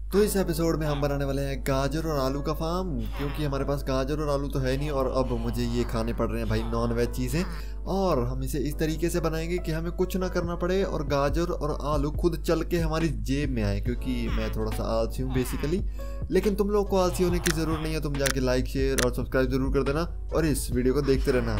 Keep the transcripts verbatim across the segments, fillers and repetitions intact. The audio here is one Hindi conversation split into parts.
तो इस एपिसोड में हम बनाने वाले हैं गाजर और आलू का फार्म, क्योंकि हमारे पास गाजर और आलू तो है नहीं और अब मुझे ये खाने पड़ रहे हैं भाई नॉन वेज चीज़ें। और हम इसे इस तरीके से बनाएंगे कि हमें कुछ ना करना पड़े और गाजर और आलू खुद चल के हमारी जेब में आए, क्योंकि मैं थोड़ा सा आलसी हूँ बेसिकली। लेकिन तुम लोग को आलसी होने की ज़रूरत नहीं है, तुम जाके लाइक शेयर और सब्सक्राइब जरूर कर देना और इस वीडियो को देखते रहना।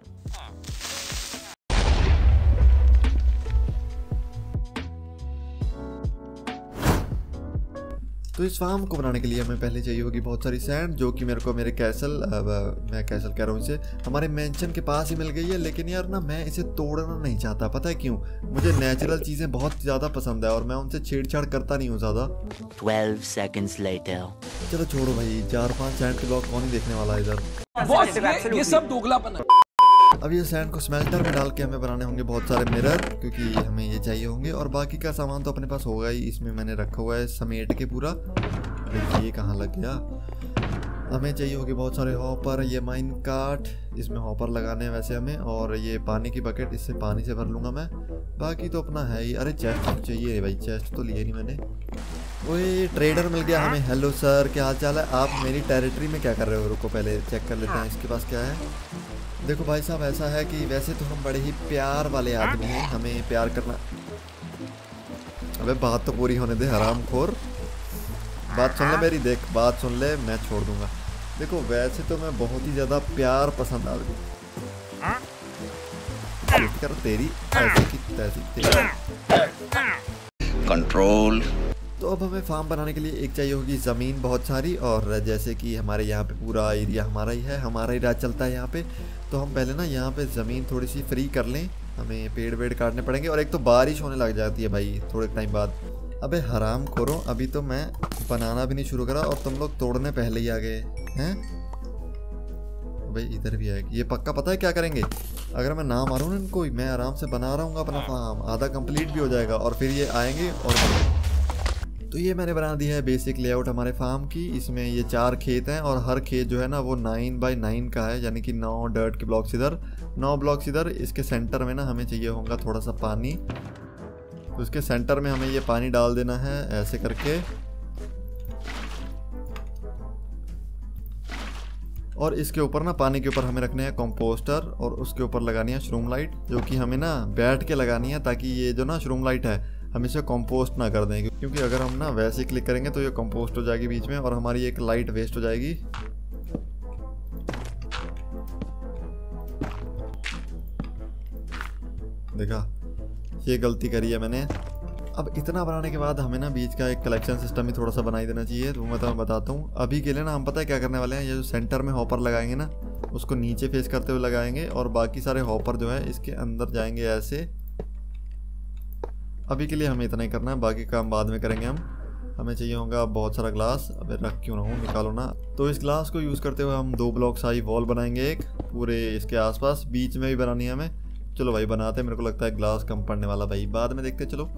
तो इस फार्म को बनाने के लिए हमें पहले चाहिए होगी बहुत सारी सैंड, जो कि मेरे को मेरे कैसल मैं कैसल कह रहा हूँ इसे हमारे मेंशन के पास ही मिल गई है। लेकिन यार ना मैं इसे तोड़ना नहीं चाहता, पता है क्यों? मुझे नेचुरल चीज़ें बहुत ज़्यादा पसंद है और मैं उनसे छेड़छाड़ करता नहीं हूँ ज़्यादा। twelve seconds later. चलो छोड़ो भाई, चार पाँच सैंड के ब्लॉक कौन ही देखने वाला है इधर। ये, ये सब दोगलापन है। अब ये सैंड को स्मेल्टर में डाल के हमें बनाने होंगे बहुत सारे मिरर, क्योंकि हमें ये चाहिए होंगे। और बाकी का सामान तो अपने पास होगा ही, इसमें मैंने रखा हुआ है समेट के पूरा। ये कहाँ लग गया? हमें चाहिए होगी बहुत सारे हॉपर, ये माइन काट, इसमें हॉपर लगाने हैं वैसे हमें। और ये पानी की बकेट, इससे पानी से भर लूँगा मैं। बाकी तो अपना है ही। अरे चेस्ट चाहिए भाई, चेस्ट तो लिए नहीं मैंने। ओए ट्रेडर मिल गया हमें। हेलो सर, क्या हाल चाल है? आप मेरी टेरिटरी में क्या कर रहे हो? रुको पहले चेक कर लेते हैं इसके पास क्या है। देखो भाई साहब, ऐसा है कि वैसे तो हम बड़े ही प्यार वाले आदमी हैं, हमें प्यार करना। अबे बात तो पूरी होने दे हरामखोर, बात सुन ले मेरी, देख बात सुन ले, मैं छोड़ दूंगा। देखो वैसे तो मैं बहुत ही ज़्यादा प्यार पसंद आदमी कर तेरी ऐसी की तैसी Control. तो अब हमें फार्म बनाने के लिए एक चाहिए होगी ज़मीन बहुत सारी। और जैसे कि हमारे यहाँ पे पूरा एरिया हमारा ही है, हमारा ही राज चलता है यहाँ पे। तो हम पहले ना यहाँ पे ज़मीन थोड़ी सी फ्री कर लें, हमें पेड़ वेड़ काटने पड़ेंगे। और एक तो बारिश होने लग जाती है भाई थोड़े टाइम बाद। अबे हराम खोरो, अभी तो मैं बनाना भी नहीं शुरू करा और तुम लोग तोड़ने पहले ही आ गए हैं। भाई इधर भी आएगी ये पक्का। पता है क्या करेंगे? अगर मैं ना मारूँ ना इनको, मैं आराम से बना रहा हूँ अपना फार्म, आधा कंप्लीट भी हो जाएगा और फिर ये आएंगे और तो ये मैंने बना दिया है बेसिक लेआउट हमारे फार्म की। इसमें ये चार खेत हैं और हर खेत जो है ना वो नाइन बाई नाइन का है, यानी कि नौ डर्ट के ब्लॉक्स इधर, नौ ब्लॉक्स इधर। इसके सेंटर में ना हमें चाहिए होगा थोड़ा सा पानी, तो इसके सेंटर में हमें ये पानी डाल देना है ऐसे करके। और इसके ऊपर ना पानी के ऊपर हमें रखने हैं कंपोस्टर और उसके ऊपर लगानी है श्रूम लाइट, जो कि हमें ना बैठ के लगानी है, ताकि ये जो ना श्रूम लाइट है हम इसे कंपोस्ट ना कर दें। क्योंकि अगर हम ना वैसे क्लिक करेंगे तो ये कंपोस्ट हो जाएगी बीच में और हमारी एक लाइट वेस्ट हो जाएगी। देखा, ये गलती करी है मैंने। अब इतना बनाने के बाद हमें ना बीच का एक कलेक्शन सिस्टम भी थोड़ा सा बनाई देना चाहिए। तो मैं तो बताता हूँ अभी के लिए ना, हम पता है क्या करने वाले हैं? ये जो सेंटर में हॉपर लगाएंगे ना, उसको नीचे फेस करते हुए लगाएंगे और बाकी सारे हॉपर जो है इसके अंदर जाएंगे ऐसे। अभी के लिए हमें इतना ही करना है, बाकी काम बाद में करेंगे हम। हमें चाहिए होगा बहुत सारा ग्लास। अबे रख क्यों ना हूँ, निकालो ना। तो इस ग्लास को यूज़ करते हुए हम दो ब्लॉक साई वॉल बनाएंगे, एक पूरे इसके आसपास, बीच में भी बनानी है हमें। चलो भाई बनाते हैं, मेरे को लगता है ग्लास कम पड़ने वाला भाई, बाद में देखते। चलो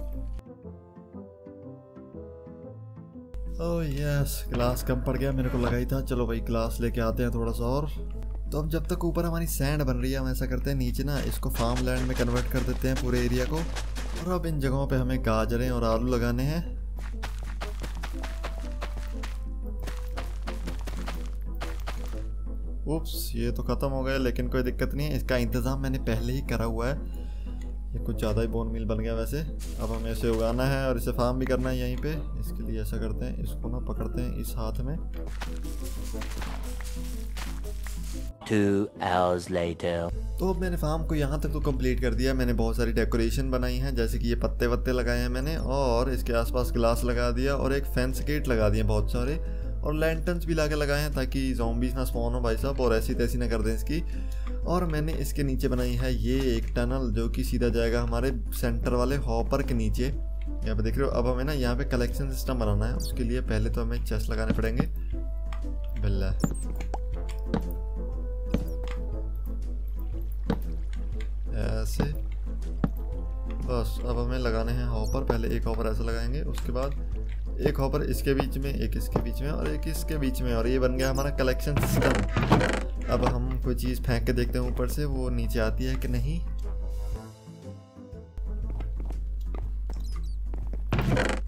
ओह यस, ग्लास कम पड़ गया, मेरे को लगा ही था। चलो भाई ग्लास लेके आते हैं थोड़ा सा और। तो अब जब तक ऊपर हमारी सैंड बन रही है, हम ऐसा करते हैं नीचे ना इसको फार्म लैंड में कन्वर्ट कर देते हैं पूरे एरिया को। और अब इन जगहों पे हमें गाजरें और आलू लगाने हैं। उप्स, ये तो ख़त्म हो गया, लेकिन कोई दिक्कत नहीं है, इसका इंतज़ाम मैंने पहले ही करा हुआ है। ये कुछ ज़्यादा ही बोन मिल बन गया वैसे। अब हमें इसे उगाना है और इसे फार्म भी करना है यहीं पे। इसके लिए ऐसा करते हैं, इसको ना पकड़ते हैं इस हाथ में। Two hours later. तो अब मैंने फार्म को यहाँ तक तो कंप्लीट कर दिया। मैंने बहुत सारी डेकोरेशन बनाई हैं, जैसे कि ये पत्ते वत्ते लगाए हैं मैंने, और इसके आसपास ग्लास लगा दिया और एक फेंस गेट लगा दिए बहुत सारे, और लैंटर्न्स भी लाके लगाए हैं ताकि ज़ॉम्बीज़ ना स्पॉन हो भाई साहब और ऐसी तैसी ना कर दें इसकी। और मैंने इसके नीचे बनाई है ये एक टनल, जो कि सीधा जाएगा हमारे सेंटर वाले हॉपर के नीचे। यहाँ पे देख रहे हो। अब हमें ना यहाँ पे कलेक्शन सिस्टम बनाना है, उसके लिए पहले तो हमें चेस्ट लगाने पड़ेंगे। बिल्ला ऐसे, बस। अब हमें लगाने हैं हॉपर। पहले एक हॉपर ऐसा लगाएंगे, उसके बाद एक हॉपर इसके बीच में, एक इसके बीच में और एक इसके बीच में, और ये बन गया हमारा कलेक्शन सिस्टम। अब हम कोई चीज़ फेंक के देखते हैं ऊपर से, वो नीचे आती है कि नहीं।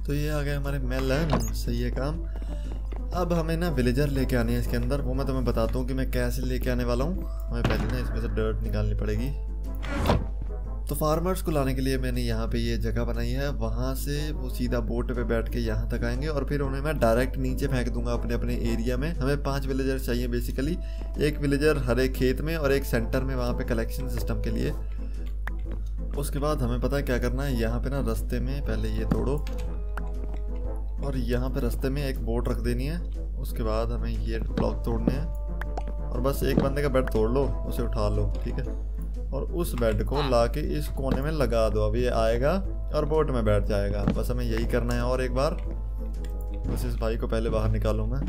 तो ये आ गए हमारे मेलन, सही है काम। अब हमें ना विलेजर लेके आने हैं इसके अंदर, वो मैं तुम्हें बताता हूँ कि मैं कैसे लेके आने वाला हूँ। हमें पहले ना इसमें से डर्ट निकालनी पड़ेगी। तो फार्मर्स को लाने के लिए मैंने यहाँ पे ये जगह बनाई है, वहाँ से वो सीधा बोट पे बैठ के यहाँ तक आएंगे और फिर उन्हें मैं डायरेक्ट नीचे फेंक दूंगा अपने अपने एरिया में। हमें पांच विलेजर चाहिए बेसिकली, एक विलेजर हर एक खेत में और एक सेंटर में वहाँ पे कलेक्शन सिस्टम के लिए। उसके बाद हमें पता है क्या करना है, यहाँ पे ना रास्ते में पहले ये तोड़ो और यहाँ पे रास्ते में एक बोट रख देनी है। उसके बाद हमें ये ब्लॉक तोड़ने हैं और बस एक बंदे का बेड तोड़ लो, उसे उठा लो, ठीक है। और उस बेड को लाके इस कोने में लगा दो, अभी ये आएगा और बोट में बैठ जाएगा। बस हमें यही करना है। और एक बार बस इस भाई को पहले बाहर निकालूं मैं।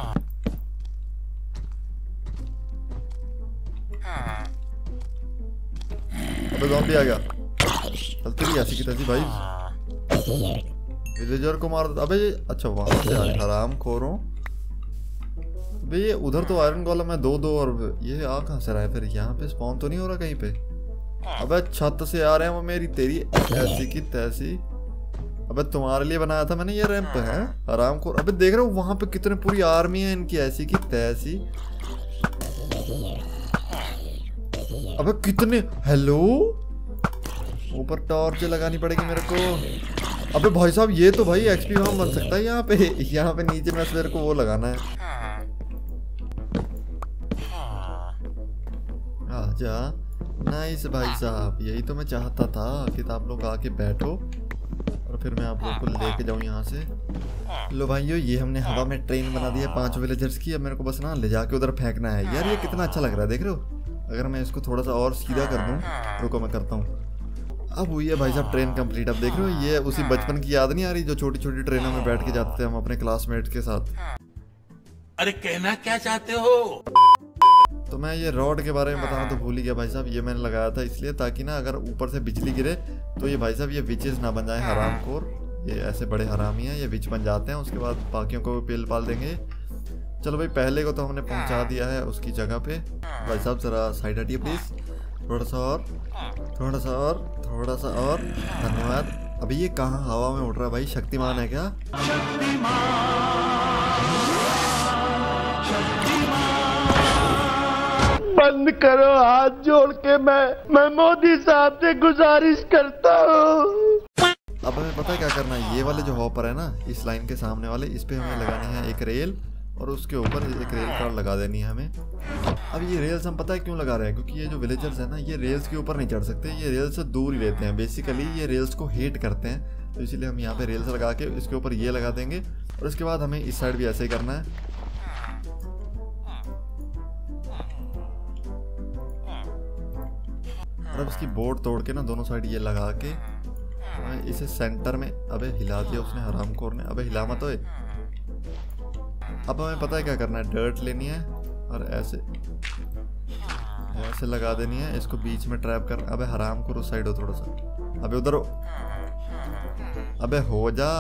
अबे ज़ॉम्बी आ गया, चलती रही ऐसी की तैसी भाई। विलेजर को मार दो। अबे अच्छा वहां से आए हराम खोरों। भाई ये उधर तो आयरन गोलम है दो दो, और ये आ कहाँ से रहा है फिर? यहाँ पे स्पॉन तो नहीं हो रहा कहीं पे? अबे छत से आ रहे हैं वो, मेरी तेरी ऐसी की तैसी। अबे तुम्हारे लिए बनाया था मैंने ये रैंप है आराम को। अबे देख रहे हो वहां पे कितने पूरी आर्मी है इनकी ऐसी की तैसी। अबे कितने, हेलो, ऊपर टॉर्च लगानी पड़ेगी मेरे को। अबे भाई साहब ये तो भाई एक्सपी फार्म बन सकता है यहाँ पे। यहाँ पे नीचे में मेरे को वो लगाना है। आजा, नाइस भाई साहब, यही तो मैं चाहता था कि आप लोग आके बैठो और फिर मैं आप लोग को लेके जाऊं यहाँ से। लो भाइयों, ये हमने हवा में ट्रेन बना दी है पांच विलेजर्स की। अब मेरे को बस ना ले जाके उधर फेंकना है। यार ये कितना अच्छा लग रहा है, देख रहे हो? अगर मैं इसको थोड़ा सा और सीधा कर दूं, रुको मैं करता हूँ। अब हुई है भाई साहब ट्रेन कंप्लीट। अब देख रहे हो ये उसी बचपन की याद नहीं आ रही जो छोटी छोटी ट्रेनों में बैठ के जाते थे हम अपने क्लासमेट्स के साथ। अरे कहना क्या चाहते हो? तो मैं ये रॉड के बारे में बताना तो भूल ही गया भाई साहब। ये मैंने लगाया था इसलिए ताकि ना अगर ऊपर से बिजली गिरे तो ये भाई साहब ये विचेस ना बन जाए हरामखोर। ये ऐसे बड़े हरामी हैं, ये विच बन जाते हैं। उसके बाद बाकियों को भी पेल पाल देंगे। चलो भाई पहले को तो हमने पहुंचा दिया है उसकी जगह पे। भाई साहब जरा साइड हटिए प्लीज, थोड़ा सा और, थोड़ा सा और, थोड़ा सा और, धन्यवाद। अभी ये कहाँ हवा में उड़ रहा है भाई? शक्तिमान है क्या? बंद करो, हाथ जोड़ के मैं मैं मोदी साहब से गुजारिश करता हूँ। अब हमें पता है क्या करना है। ये वाले जो हॉपर है ना इस लाइन के सामने वाले, इस पे हमें लगानी है एक रेल और उसके ऊपर एक रेल कार लगा देनी है हमें। अब ये रेल्स हम पता है क्यों लगा रहे हैं, क्योंकि ये जो विलेजर्स है ना ये रेल्स के ऊपर नहीं चढ़ सकते, ये रेल्स से दूर ही रहते हैं। बेसिकली ये रेल्स को हेट करते हैं, तो इसीलिए हम यहाँ पे रेल्स लगा के इसके ऊपर ये लगा देंगे। और इसके बाद हमें इस साइड भी ऐसे ही करना है। और अब इसकी बोर्ड तोड़ के ना दोनों साइड ये लगा के इसे सेंटर में। अबे हिला दिया उसने हरामखोर ने, अबे हिला मत ओए। अब हमें पता है क्या करना है, डर्ट लेनी है और ऐसे ऐसे लगा देनी है, इसको बीच में ट्रैप कर। अबे हरामखोर उस साइड हो थोड़ा सा, अबे उधर हो, अबे हो जा।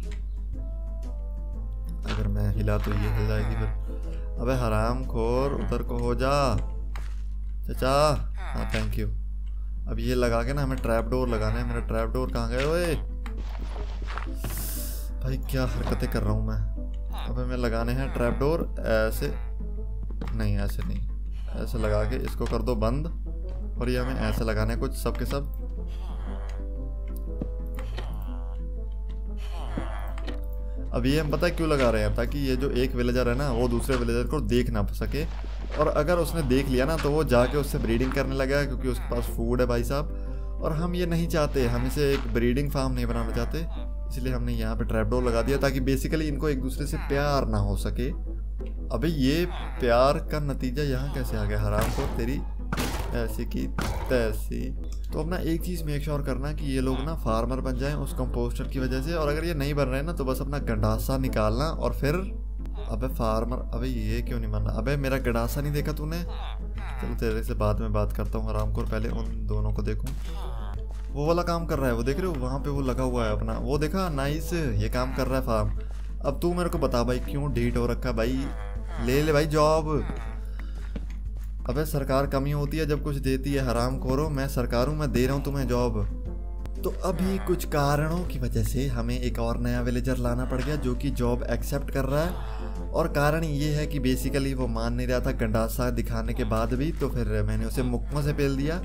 अगर मैं हिला तो ये हिल जाएगी फिर। अबे हरामखोर उधर को हो जा चाचा। हाँ थैंक यू। अब ये लगा के ना हमें ट्रैप डोर लगाना है। मेरा ट्रैप डोर कहाँ गए ओए? भाई क्या हरकतें कर रहा हूँ मैं। अब हमें लगाने हैं ट्रैप डोर ऐसे, नहीं ऐसे नहीं, ऐसे लगा के इसको कर दो बंद। और ये हमें ऐसे लगाने हैं कुछ सब के सब। अब ये हम पता है क्यों लगा रहे हैं, ताकि ये जो एक विलेजर है ना वो दूसरे विलेजर को देख ना सके, और अगर उसने देख लिया ना तो वो जाके उससे ब्रीडिंग करने लगा, क्योंकि उसके पास फूड है भाई साहब। और हम ये नहीं चाहते, हम इसे एक ब्रीडिंग फार्म नहीं बनाना चाहते, इसलिए हमने यहाँ पे ट्रैप डोर लगा दिया ताकि बेसिकली इनको एक दूसरे से प्यार ना हो सके। अबे ये प्यार का नतीजा यहाँ कैसे आ गया हराम को तेरी ऐसी की तैसी। तो अब ना एक चीज़ मेक श्योर करना कि ये लोग ना फार्मर बन जाएं उस कंपोस्टर की वजह से, और अगर ये नहीं बन रहे ना तो बस अपना गंडासा निकालना और फिर। अबे फार्मर, अबे ये क्यों नहीं बनना? अबे मेरा गंडासा नहीं देखा तूने? चलो तेरे से बाद में बात करता हूँ हराम को, पहले उन दोनों को देखूँ। वो वाला काम कर रहा है, वो देख रहे हो वहाँ पे वो लगा हुआ है अपना, वो देखा नाइस, ये काम कर रहा है फार्म। अब तू मेरे को बता भाई क्यों डीट हो रखा भाई? ले ले भाई जॉब। अबे सरकार कमी होती है जब कुछ देती है हराम खोरो। मैं सरकार हूँ, मैं दे रहा हूँ तुम्हें जॉब। तो अभी कुछ कारणों की वजह से हमें एक और नया विलेजर लाना पड़ गया जो कि जॉब एक्सेप्ट कर रहा है। और कारण ये है कि बेसिकली वो मान नहीं रहा था गंडासा दिखाने के बाद भी, तो फिर मैंने उसे मुक्कों से पेल दिया।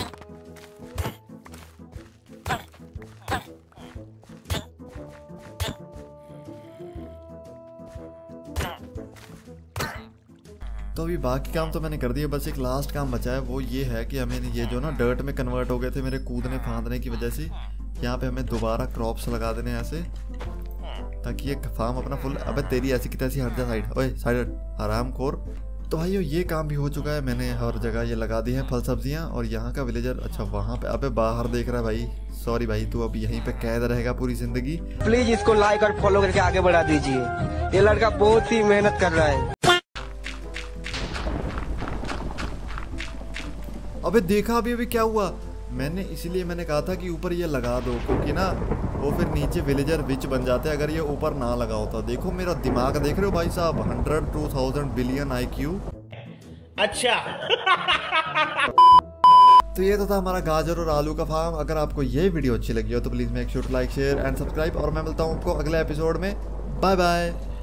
तो अभी बाकी काम तो मैंने कर दिया, बस एक लास्ट काम बचा है, वो ये है कि हमें ये जो ना डर्ट में कन्वर्ट हो गए थे मेरे कूदने फांदने की वजह से, यहाँ पे हमें दोबारा क्रॉप्स लगा देने ऐसे, ताकि ये फार्म अपना फुल। अबे तेरी ऐसी की तैसी हट जा साइड, ओए साइड आराम खोर। तो भाइयों ये काम भी हो चुका है, मैंने हर जगह ये लगा दी हैं फल सब्जियाँ। और यहाँ का विलेजर, अच्छा वहाँ पे, अबे बाहर देख रहा है भाई, सॉरी भाई तू अब यहीं पे कैद रहेगा पूरी जिंदगी। प्लीज इसको लाइक और फॉलो करके आगे बढ़ा दीजिए, ये लड़का बहुत ही मेहनत कर रहा है। अबे देखा अभी अभी क्या हुआ, मैंने इसलिए मैंने कहा था कि ऊपर ये लगा दो, क्योंकि ना वो फिर नीचे विलेजर विच बन जाते हैं अगर ये ऊपर ना लगा होता। देखो मेरा दिमाग देख रहे हो भाई साहब, hundred two thousand billion IQ. अच्छा तो ये तो था हमारा गाजर और आलू का फार्म। अगर आपको ये वीडियो अच्छी लगी हो तो please make sure to like share and subscribe, और मैं मिलता हूँ आपको अगले एपिसोड में। Bye bye.